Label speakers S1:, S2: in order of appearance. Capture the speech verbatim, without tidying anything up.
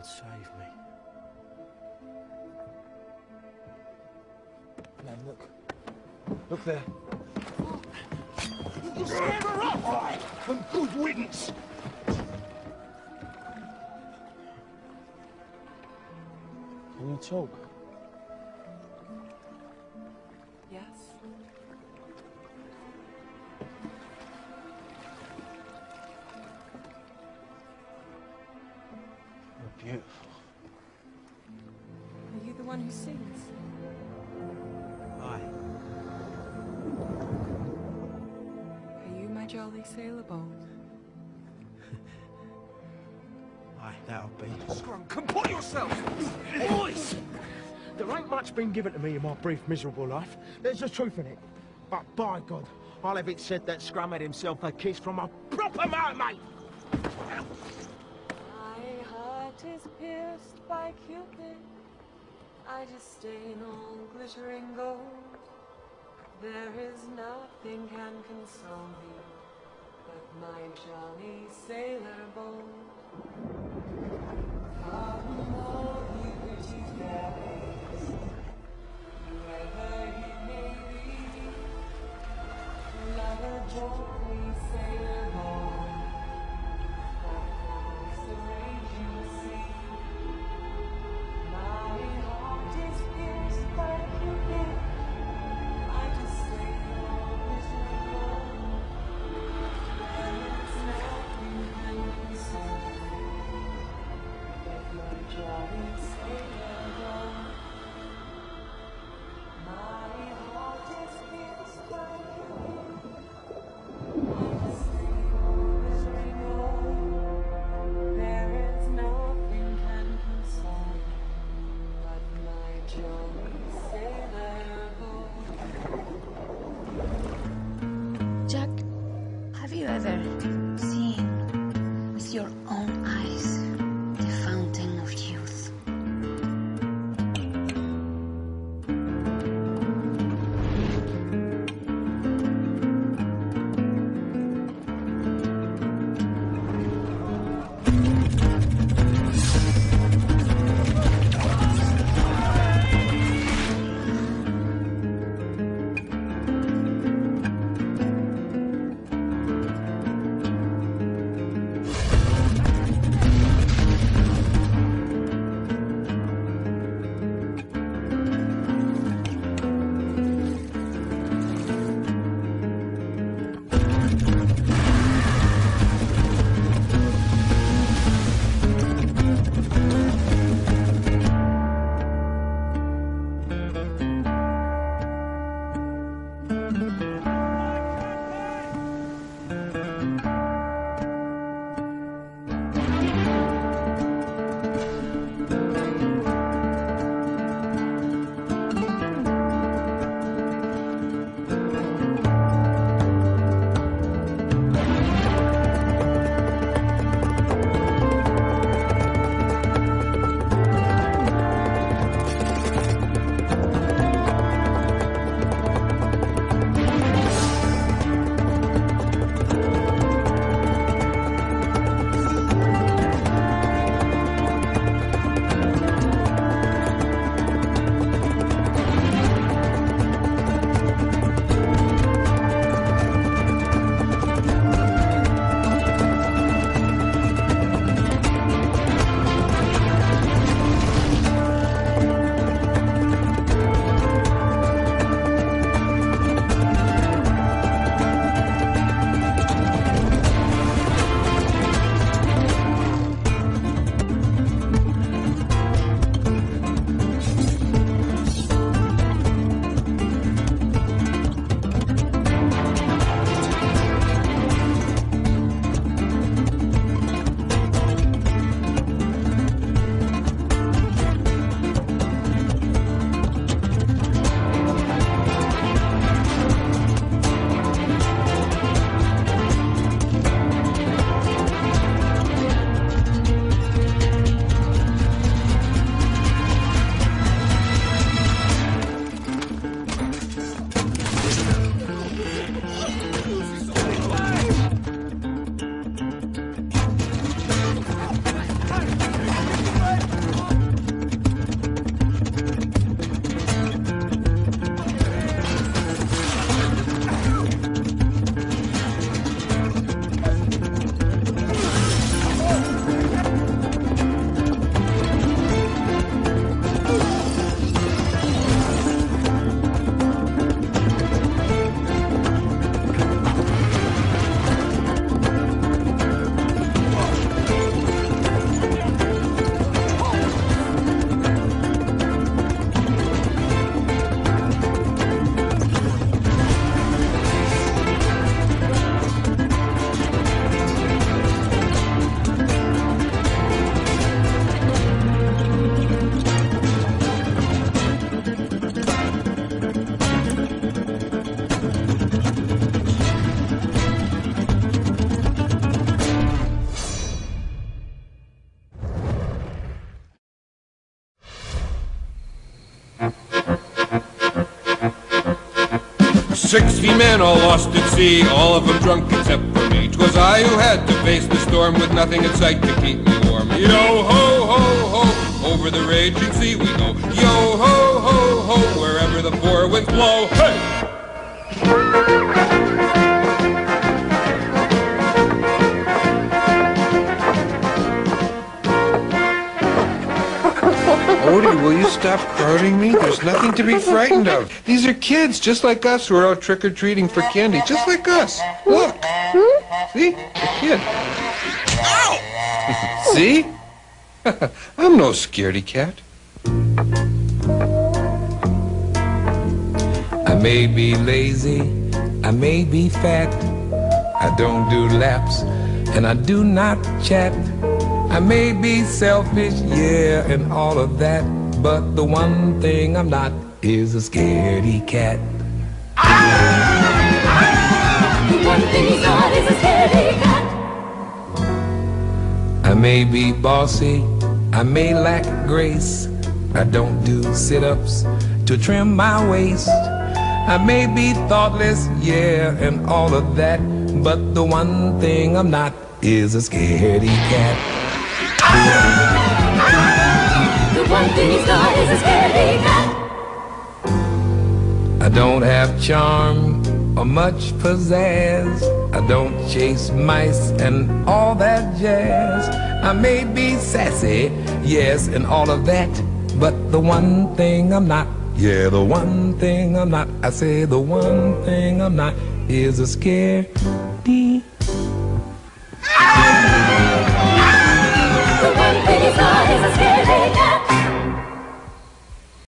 S1: save me. Nan, look. Look there.
S2: You scare her off! Aye, and good riddance!
S1: Can you talk?
S3: Yes.
S1: You're beautiful.
S3: Are you the one who sings?
S1: Aye.
S3: Are you my jolly sailor boy?
S1: Aye, that'll be.
S2: Scrum, comport yourself! Boys! There ain't much been given to me in my brief, miserable life. There's the truth in it. But by God, I'll have it said that Scrum had himself a kiss from a proper mermaid!
S3: My heart is pierced by Cupid. I disdain all glittering gold. There is nothing can console me but my jolly sailor boy. Come, all you pretty fair babes, whoever you may be, love a jolly sailor boy that calms the raging sea. My heart is pierced by Cupid. I disdain all glittering gold. There is nothing can console me but my jolly sailor boy. My heart is pierced by Cupid. I disdain all
S4: Sixty men all lost at sea, all of them drunk except for me. 'Twas I who had to face the storm with nothing in sight to keep me warm. Yo ho ho ho, over the raging sea we go. Yo ho ho ho, wherever the four winds blow. Hey! Odie, will you stop crowding me? There's nothing to be frightened of. These are kids, just like us, who are out trick-or-treating for candy. Just like us. Look. See? A kid. Ow! See? I'm no scaredy cat.
S5: I may be lazy, I may be fat, I don't do laps, and I do not chat. I may be selfish, yeah, and all of that, but the one thing I'm not is a scaredy cat.
S6: The one thing he's not is a scaredy cat.
S5: I may be bossy, I may lack grace, I don't do sit-ups to trim my waist. I may be thoughtless, yeah, and all of that, but the one thing I'm not is a scaredy cat.
S6: The one thing he's not is a scaredy cat.
S5: I don't have charm or much pizzazz. I don't chase mice and all that jazz. I may be sassy, yes, and all of that, but the one thing I'm not, yeah, the one thing I'm not, I say the one thing I'm not is a scaredy